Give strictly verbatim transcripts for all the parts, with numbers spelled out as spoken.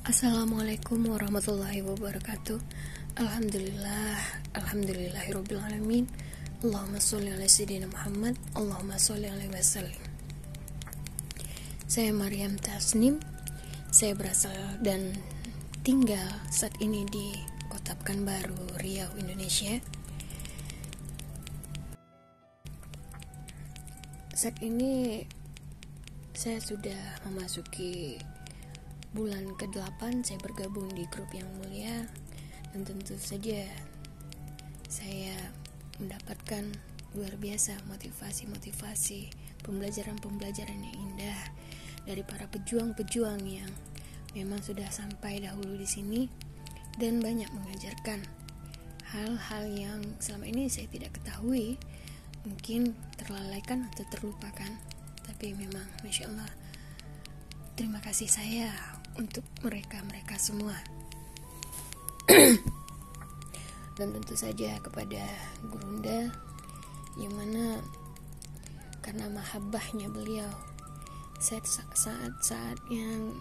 Assalamualaikum warahmatullahi wabarakatuh. Alhamdulillah, alhamdulillahirabbil alamin. Allahumma sholli ala sayyidina Muhammad, Allahumma sholli alaihi wasallim. Saya Maryam Tasnim. Saya berasal dan tinggal saat ini di Kota Pekanbaru, Riau, Indonesia. Saat ini saya sudah memasuki bulan kedelapan. Saya bergabung di grup yang mulia, dan tentu saja saya mendapatkan luar biasa motivasi-motivasi, pembelajaran-pembelajaran yang indah dari para pejuang-pejuang yang memang sudah sampai dahulu di sini dan banyak mengajarkan hal-hal yang selama ini saya tidak ketahui, mungkin terlalaikan atau terlupakan. Tapi memang Masya Allah, terima kasih saya untuk mereka-mereka semua. Dan tentu saja kepada Gurunda, yang mana karena mahabbahnya beliau, saat-saat yang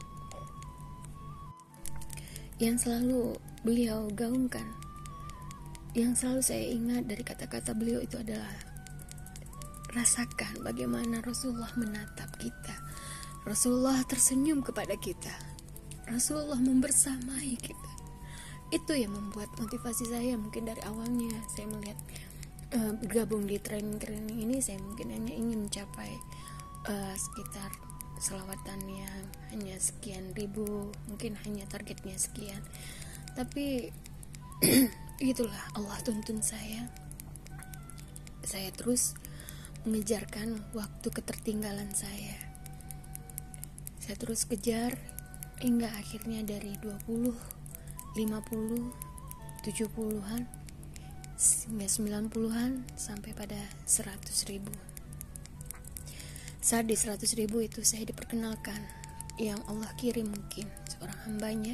yang selalu beliau gaungkan, yang selalu saya ingat dari kata-kata beliau itu adalah rasakan bagaimana Rasulullah menatap kita, Rasulullah tersenyum kepada kita, Rasulullah membersamai kita. Itu yang membuat motivasi saya. Mungkin dari awalnya saya melihat uh, bergabung di training-training ini, saya mungkin hanya ingin mencapai uh, sekitar selawatan yang hanya sekian ribu, mungkin hanya targetnya sekian. Tapi itulah Allah tuntun saya. Saya terus mengejarkan waktu ketertinggalan saya. Saya terus kejar hingga akhirnya dari dua puluh, lima puluh, tujuh puluhan, hingga sembilan puluhan sampai pada seratus ribu. Saat di seratus ribu itu saya diperkenalkan yang Allah kirim mungkin seorang hambanya.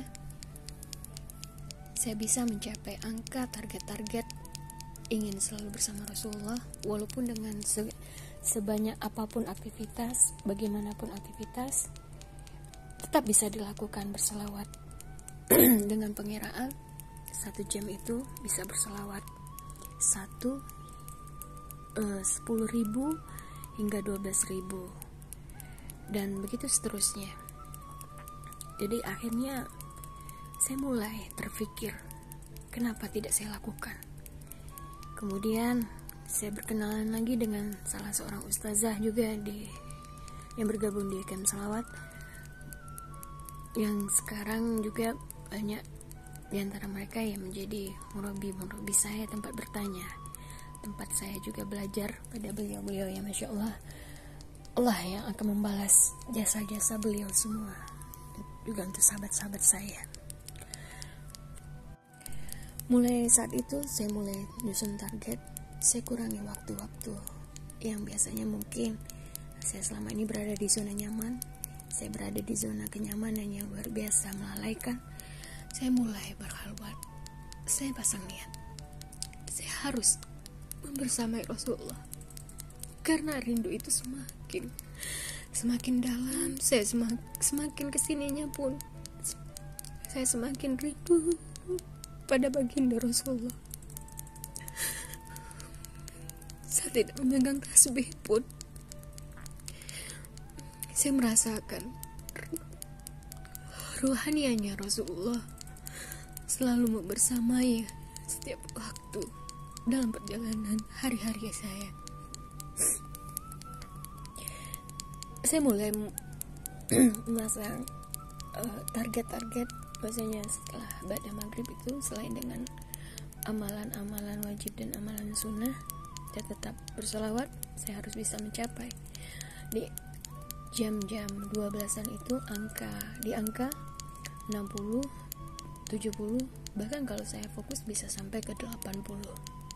Saya bisa mencapai angka target-target ingin selalu bersama Rasulullah, walaupun dengan se- sebanyak apapun aktivitas, bagaimanapun aktivitas, tetap bisa dilakukan berselawat. Dengan pengiraan satu jam itu bisa berselawat satu, uh, sepuluh ribu hingga dua belas ribu, dan begitu seterusnya. Jadi akhirnya saya mulai terpikir, kenapa tidak saya lakukan. Kemudian saya berkenalan lagi dengan salah seorang ustazah juga di yang bergabung di Camp Salawat, yang sekarang juga banyak di antara mereka yang menjadi murabi-murabi saya, tempat bertanya, tempat saya juga belajar pada beliau-beliau yang Masya Allah, Allah yang akan membalas jasa-jasa beliau semua, juga untuk sahabat-sahabat saya. Mulai saat itu saya mulai nyusun target. Saya kurangi waktu-waktu yang biasanya mungkin saya selama ini berada di zona nyaman. Saya berada di zona kenyamanan yang luar biasa melalaikan. Saya mulai berkhalwat. Saya pasang niat, saya harus membersamai Rasulullah, karena rindu itu semakin semakin dalam. Saya semakin, semakin kesininya pun saya semakin rindu pada baginda Rasulullah. Saya tidak memegang tasbih pun, saya merasakan ruhanianya Rasulullah selalu membersamai setiap waktu dalam perjalanan hari-hari saya. Saya mulai memasang uh, target-target. Biasanya setelah ba'da maghrib itu, selain dengan amalan-amalan wajib dan amalan sunnah, saya tetap berselawat. Saya harus bisa mencapai di jam-jam dua belasan itu angka di angka enam puluh, tujuh puluh, bahkan kalau saya fokus bisa sampai ke delapan puluh.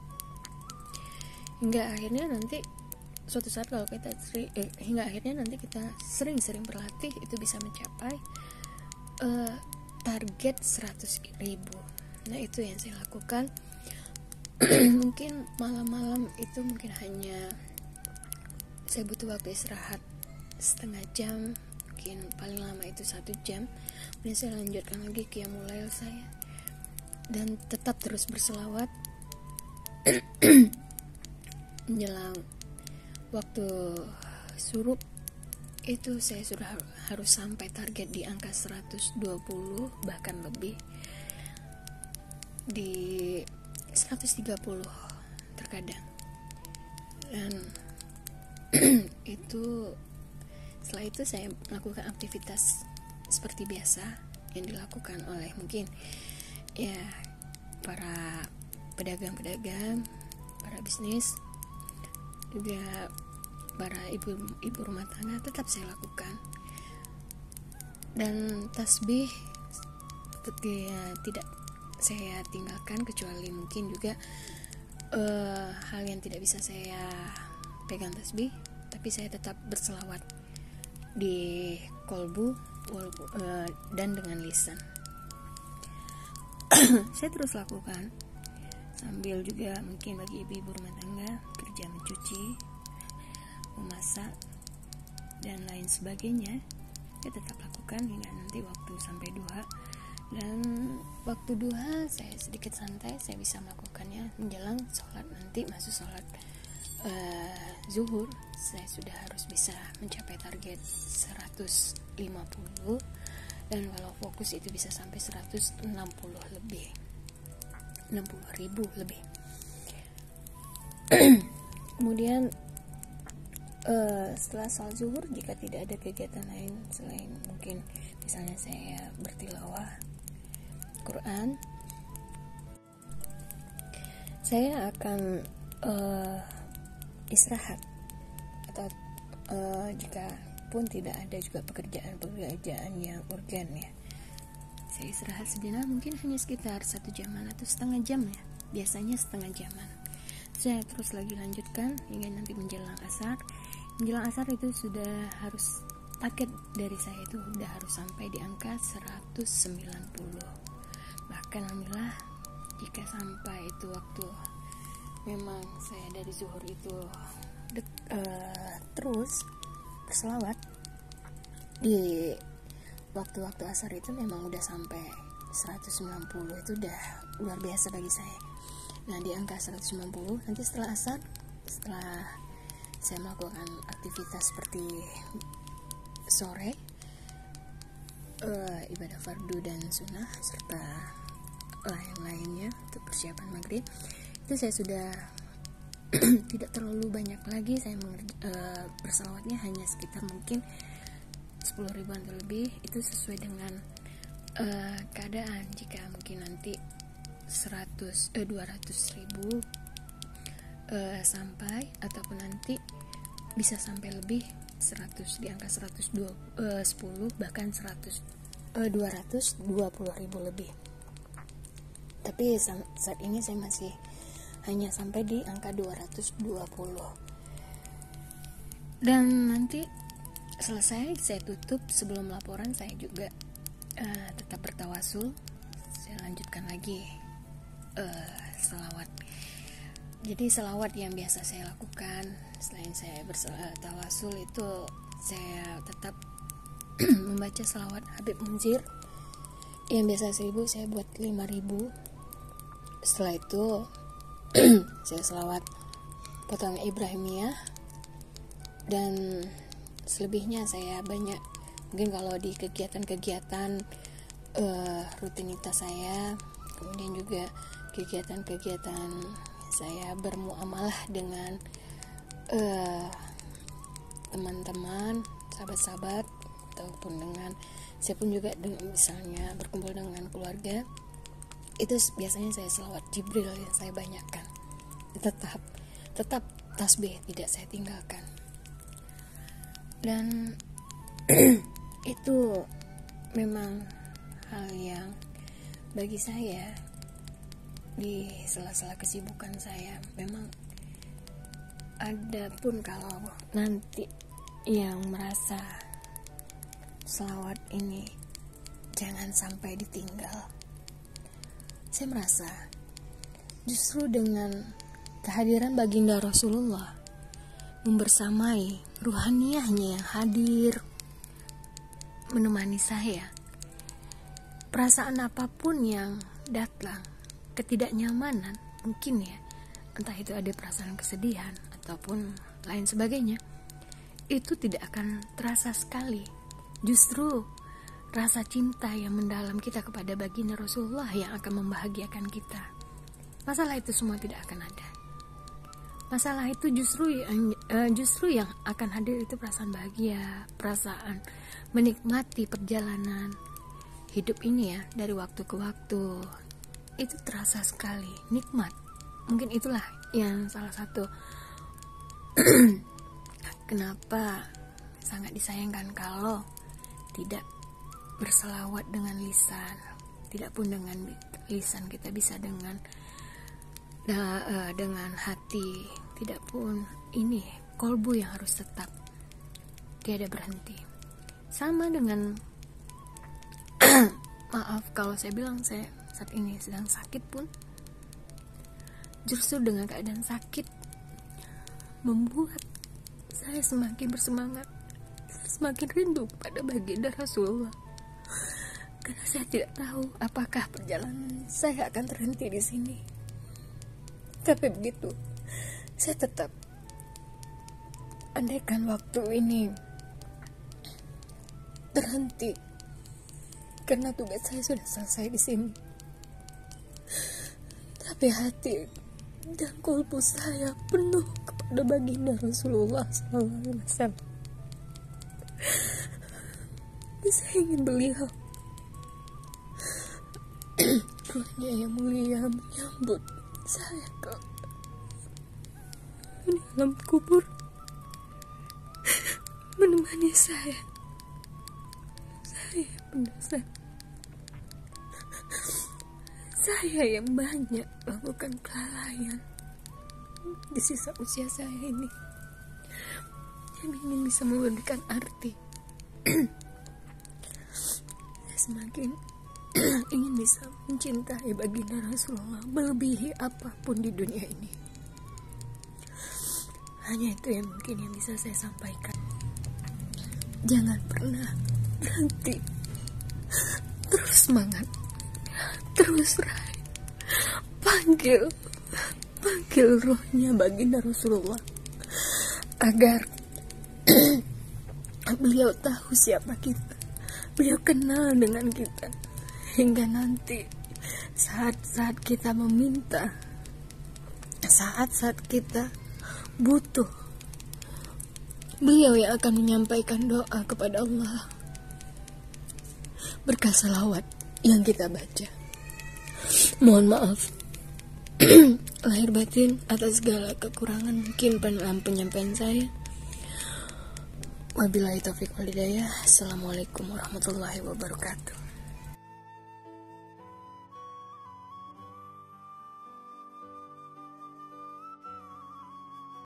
Hingga akhirnya nanti suatu saat kalau kita seri, eh, hingga akhirnya nanti kita sering-sering berlatih, itu bisa mencapai uh, target seratus ribu. Nah, itu yang saya lakukan. Mungkin malam-malam itu mungkin hanya saya butuh waktu istirahat setengah jam, mungkin paling lama itu satu jam. Kemudian saya lanjutkan lagi qiyamul lail saya dan tetap terus berselawat menjelang waktu surup itu saya sudah harus sampai target di angka seratus dua puluh, bahkan lebih, di seratus tiga puluh terkadang. Dan itu setelah itu saya melakukan aktivitas seperti biasa yang dilakukan oleh mungkin ya para pedagang-pedagang, para bisnis, juga para ibu ibu rumah tangga tetap saya lakukan. Dan tasbih ya, tidak saya tinggalkan, kecuali mungkin juga uh, hal yang tidak bisa saya pegang tasbih, tapi saya tetap berselawat di kolbu uh, dan dengan lisan. Saya terus lakukan sambil juga mungkin bagi ibu-ibu rumah tangga kerja mencuci, memasak dan lain sebagainya, saya tetap lakukan hingga nanti waktu sampai duha. Dan waktu duha saya sedikit santai, saya bisa melakukannya menjelang sholat nanti, masuk sholat uh, zuhur. Saya sudah harus bisa mencapai target seratus lima puluh, dan kalau fokus itu bisa sampai seratus enam puluh lebih, enam puluh ribu lebih. Kemudian Uh, setelah sholat zuhur, jika tidak ada kegiatan lain selain mungkin misalnya saya bertilawah Quran, saya akan uh, istirahat. Atau uh, jika pun tidak ada juga pekerjaan-pekerjaan yang urgen ya, saya istirahat sejenak, mungkin hanya sekitar satu jaman atau setengah jam ya, biasanya setengah jaman. Saya terus lagi lanjutkan hingga nanti menjelang asar. Menjelang asar itu sudah harus, target dari saya itu sudah harus sampai di angka seratus sembilan puluh. Bahkan alhamdulillah jika sampai itu waktu memang saya dari zuhur itu dek, uh, terus berselawat, di waktu-waktu asar itu memang udah sampai seratus sembilan puluh. Itu udah luar biasa bagi saya. Nah, di angka seratus sembilan puluh nanti setelah asar, setelah saya melakukan aktivitas seperti sore, uh, ibadah fardu dan sunnah serta lain-lainnya untuk persiapan maghrib, itu saya sudah tidak terlalu banyak lagi. Saya mengerja, uh, bersalawatnya hanya sekitar mungkin sepuluh ribuan atau lebih. Itu sesuai dengan uh, keadaan. Jika mungkin nanti seratus, eh, dua ratus ribu Uh, sampai, ataupun nanti bisa sampai lebih seratus, di angka seratus sepuluh, bahkan seratus, uh, dua ratus dua puluh ribu lebih. Tapi saat ini saya masih hanya sampai di angka dua ratus dua puluh. Dan nanti selesai saya tutup. Sebelum laporan saya juga uh, tetap bertawasul. Saya lanjutkan lagi uh, selawat. Jadi selawat yang biasa saya lakukan selain saya bertawasul itu, saya tetap membaca selawat Habib Munzir yang biasa seribu, saya buat lima ribu. Setelah itu saya selawat potongan Ibrahimiyah, dan selebihnya saya banyak mungkin kalau di kegiatan-kegiatan uh, rutinitas saya, kemudian juga kegiatan-kegiatan saya bermuamalah dengan uh, teman-teman, sahabat-sahabat, ataupun dengan saya pun juga dengan, misalnya berkumpul dengan keluarga, itu biasanya saya selawat Jibril yang saya banyakkan. Tetap tetap tasbih tidak saya tinggalkan. Dan itu memang hal yang bagi saya di sela-sela kesibukan saya memang ada. Pun kalau nanti yang merasa selawat ini jangan sampai ditinggal, saya merasa justru dengan kehadiran baginda Rasulullah membersamai ruhaniyahnya yang hadir menemani saya. Perasaan apapun yang datang, ketidaknyamanan mungkin ya, entah itu ada perasaan kesedihan ataupun lain sebagainya, itu tidak akan terasa sekali. Justru rasa cinta yang mendalam kita kepada baginda Rasulullah yang akan membahagiakan kita. Masalah itu semua tidak akan ada. Masalah itu justru yang, uh, justru yang akan hadir itu perasaan bahagia, perasaan menikmati perjalanan hidup ini ya, dari waktu ke waktu. Itu terasa sekali, nikmat. Mungkin itulah yang salah satu kenapa sangat disayangkan kalau tidak berselawat dengan lisan. Tidak pun dengan lisan kita bisa dengan Da, uh, dengan hati, tidak pun ini kolbu yang harus tetap tiada berhenti. Sama dengan maaf kalau saya bilang saya saat ini sedang sakit pun, justru dengan keadaan sakit membuat saya semakin bersemangat, semakin rindu pada baginda Rasulullah. Karena saya tidak tahu apakah perjalanan saya akan terhenti di sini. Tapi begitu, saya tetap, andaikan waktu ini terhenti karena tugas saya sudah selesai di sini, tapi hati dan kolbu saya penuh kepada baginda Rasulullah shallallahu alaihi wasallam. Saya ingin beliau ruhnya yang mulia menyambut saya ke di dalam kubur, menemani saya. Saya pendosa, saya yang banyak melakukan kelalaian di sisa usia saya ini, yang ingin bisa memberikan arti. Saya semakin ingin bisa mencintai baginda Rasulullah melebihi apapun di dunia ini. Hanya itu yang mungkin yang bisa saya sampaikan. Jangan pernah berhenti, terus semangat, terus raih, panggil panggil rohnya baginda Rasulullah agar beliau tahu siapa kita, beliau kenal dengan kita. Hingga nanti saat-saat kita meminta, saat-saat kita butuh, beliau yang akan menyampaikan doa kepada Allah berkah salawat yang kita baca. Mohon maaf lahir batin atas segala kekurangan mungkin dalam penyampaian saya. Wabillahi taufiq wal hidayah. Assalamualaikum warahmatullahi wabarakatuh.